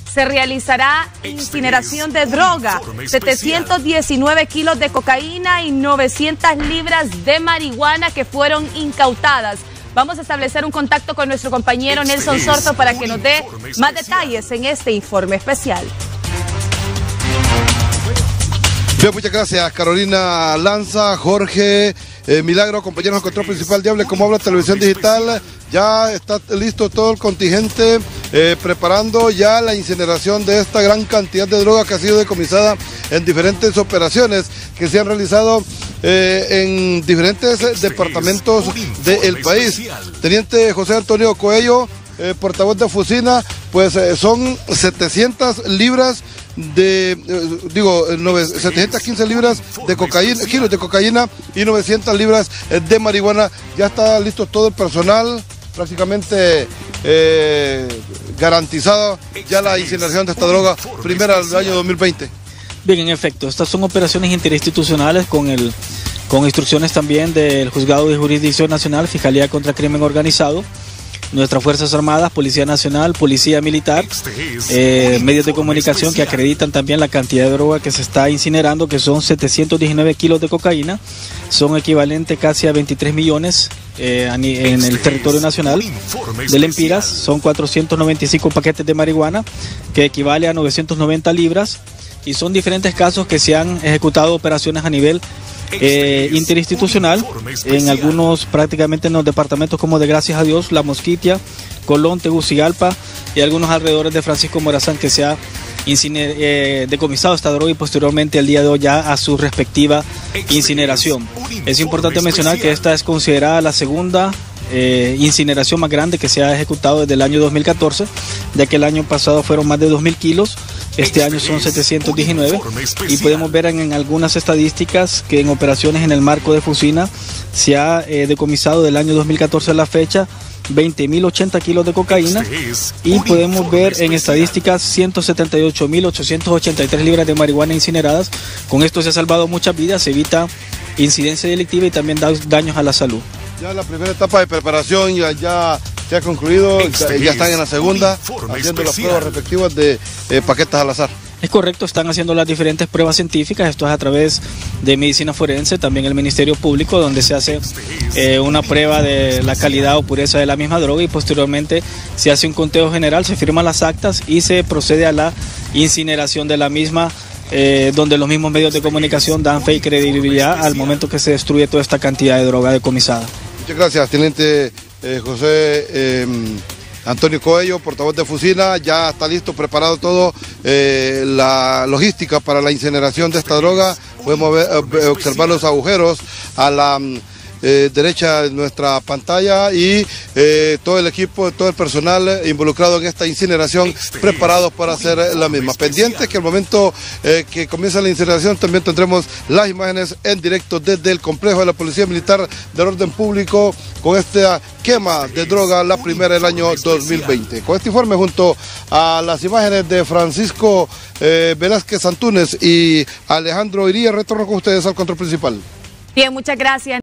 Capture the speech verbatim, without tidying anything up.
se realizará incineración de droga, setecientos diecinueve kilos de cocaína y novecientas libras de marihuana que fueron incautadas. Vamos a establecer un contacto con nuestro compañero Nelson Sorto para que nos dé más detalles en este informe especial. Bien, muchas gracias Carolina Lanza, Jorge, eh, Milagro, compañeros del control principal de Hable Como Habla Televisión Digital. Ya está listo todo el contingente eh, preparando ya la incineración de esta gran cantidad de droga que ha sido decomisada en diferentes operaciones que se han realizado eh, en diferentes departamentos del país. Teniente José Antonio Coello, eh, portavoz de Fusina, pues eh, son setecientas libras de, eh, digo, setecientas quince libras de cocaína, kilos de cocaína y novecientas libras eh, de marihuana. Ya está listo todo el personal, prácticamente eh, garantizado ya la incineración de esta droga primera del año dos mil veinte. Bien, en efecto, estas son operaciones interinstitucionales con el con instrucciones también del Juzgado de Jurisdicción Nacional, Fiscalía contra Crimen Organizado, nuestras Fuerzas Armadas, Policía Nacional, Policía Militar, eh, medios de comunicación que acreditan también la cantidad de droga que se está incinerando, que son setecientos diecinueve kilos de cocaína, son equivalentes casi a veintitrés millones eh, en el territorio nacional. De lempiras son cuatrocientos noventa y cinco paquetes de marihuana, que equivale a novecientas noventa libras, y son diferentes casos que se han ejecutado operaciones a nivel Eh, interinstitucional, en algunos prácticamente en los departamentos como de Gracias a Dios, La Mosquitia, Colón, Tegucigalpa y algunos alrededores de Francisco Morazán, que se ha inciner, eh, decomisado esta droga y posteriormente el día de hoy ya a su respectiva incineración. Es importante mencionar que esta es considerada la segunda eh, incineración más grande que se ha ejecutado desde el año dos mil catorce, ya que el año pasado fueron más de dos mil kilos. Este año son setecientos diecinueve y podemos ver en, en algunas estadísticas que en operaciones en el marco de Fusina se ha eh, decomisado del año dos mil catorce a la fecha veinte mil ochenta kilos de cocaína y podemos ver en estadísticas ciento setenta y ocho mil ochocientas ochenta y tres libras de marihuana incineradas. Con esto se ha salvado muchas vidas, se evita incidencia delictiva y también da daños a la salud. Ya la primera etapa de preparación ya, ya se ha concluido, ya, ya están en la segunda haciendo las pruebas respectivas de eh, paquetes al azar. Es correcto, están haciendo las diferentes pruebas científicas, esto es a través de medicina forense, también el Ministerio Público, donde se hace eh, una prueba de la calidad o pureza de la misma droga y posteriormente se hace un conteo general, se firman las actas y se procede a la incineración de la misma, eh, donde los mismos medios de comunicación dan fe y credibilidad al momento que se destruye toda esta cantidad de droga decomisada. Muchas gracias, Teniente eh, José eh, Antonio Coello, portavoz de Fusina. Ya está listo, preparado todo, eh, la logística para la incineración de esta droga. Podemos ver, observar los agujeros a la eh, derecha de nuestra pantalla y eh, todo el equipo, todo el personal involucrado en esta incineración, preparados para hacer la misma. Pendientes que al momento eh, que comienza la incineración también tendremos las imágenes en directo desde el complejo de la Policía Militar del Orden Público con esta quema de droga, la primera del año dos mil veinte. Con este informe junto a las imágenes de Francisco eh, Velázquez Antúnez y Alejandro Iría, retorno con ustedes al control principal. Bien, muchas gracias.